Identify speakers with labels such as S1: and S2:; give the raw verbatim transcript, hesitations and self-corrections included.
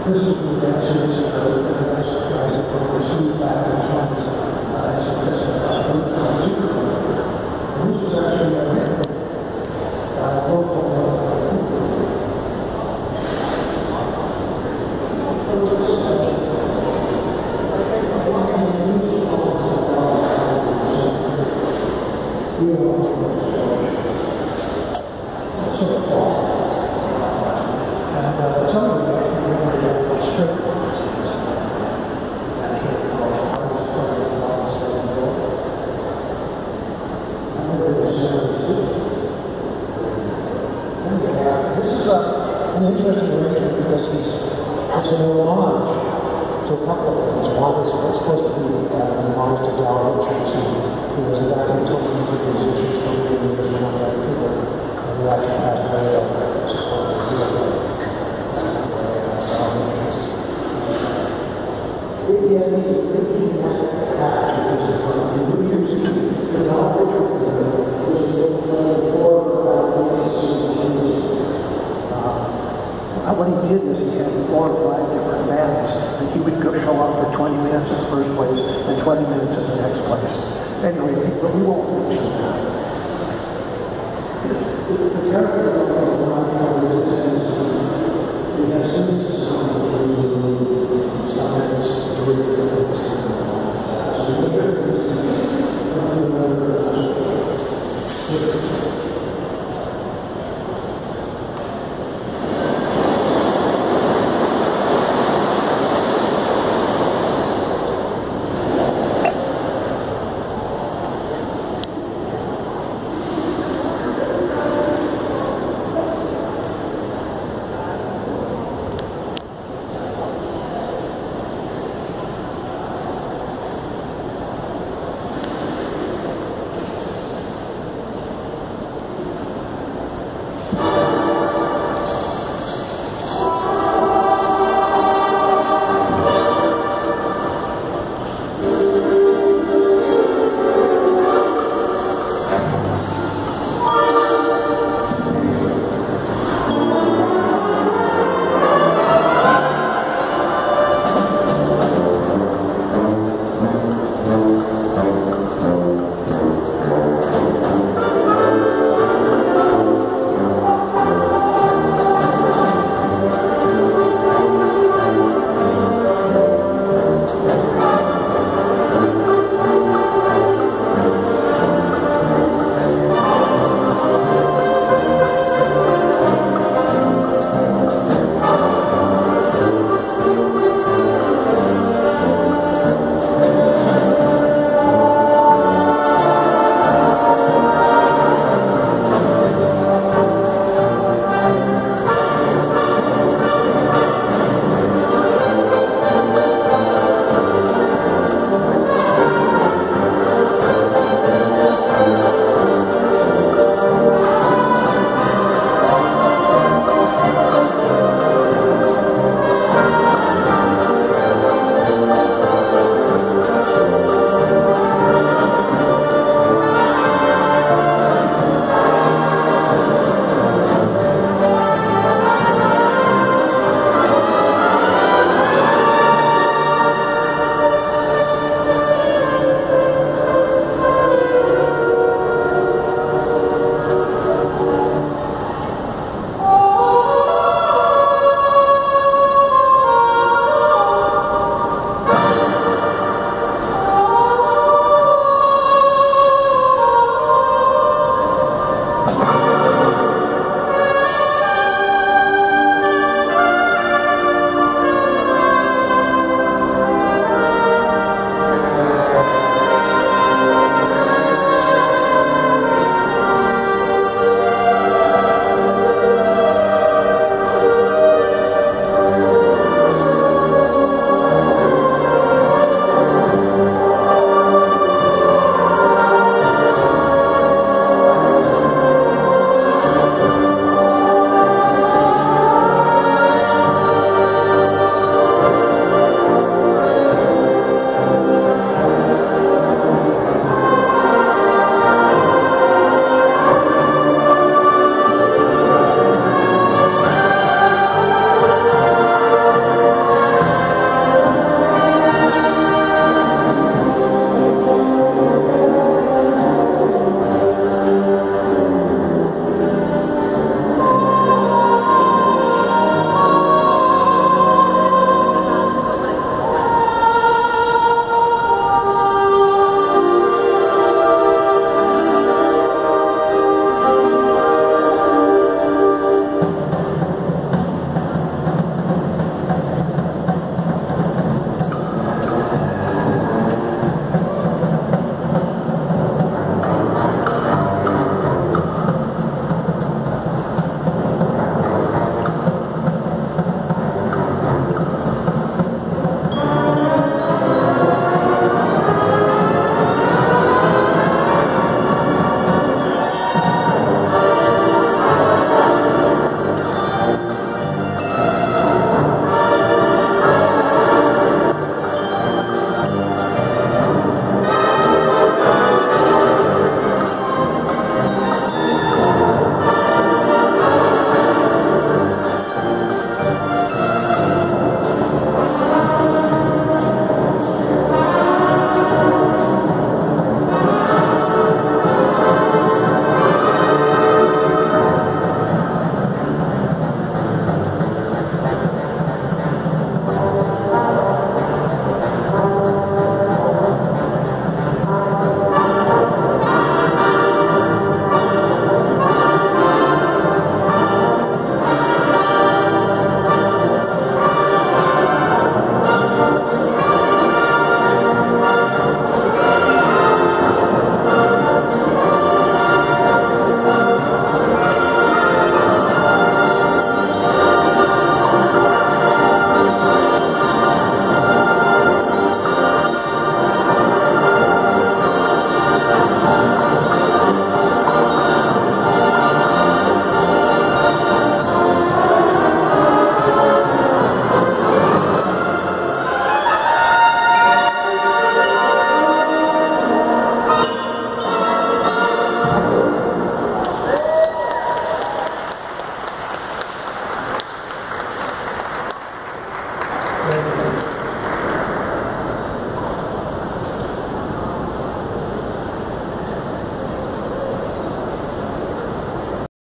S1: This is the dancers, uh, the guys that put their suit back and songs. Uh, so this is uh, and this was actually a written uh, local and uh, some of the strip this is uh, an interesting arrangement because he's it's an homage to a couple of things. One is it's supposed to be uh, an homage to Dal Richardson, who was a guy who took me to musicians for many years in Vancouver, and who actually passed away on what he did is he had four or five different bands, and he would go show up for twenty minutes in the first place and twenty minutes in the next place. Anyway, but we won't mention that. This is the character of